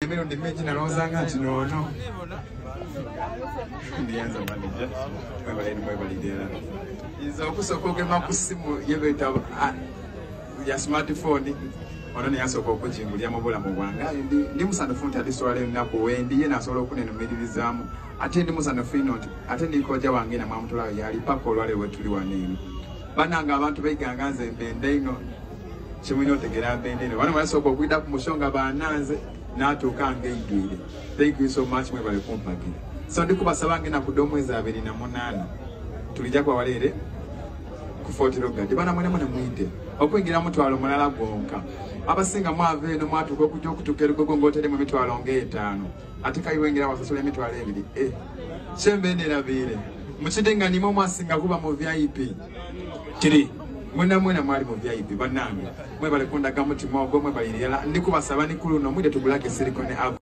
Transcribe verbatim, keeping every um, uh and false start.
Mero ndi mechi na rozanga chinono. Ndianza manager. Mwe bali mwe bali dera. Izo kusokoke makusimu yebeta ya smartphone. Ono ne yasoko okujingulya mabola mu bwanga ndi ndi musana funta adiswale nako wendi yena asobola okunenumiririzamu ate ndi musana finoti ate ndikoja wange na mwamutula yali pako olwale wetuli wanene bananga abantu beganganze mbende ino chimino tegera mbende ino bana basoko okuida ku mushonga bananze natuka ngeyidwire. Thank you so much mwe bale kumpagira so ndi kubasabange na kudomweza abiri na munana tulija kwa walere ku Fort Rogadi bana mwene mwene mwite okwingira mutwalo mulala gonka abasinga mwave no mwatuko kujja okutukera gogongotere mu mitwalo ngeetano atika iwengira wasasule mitwalo ebiri eh chembe ne labire muchidenga nimo mwasinga kuba mu V I P kiri mwena mwena mwali mu V I P banange mwe bale kunda gamuti mogo mwe bale yala ndikubasaba nikulu no mwide tugulake silicone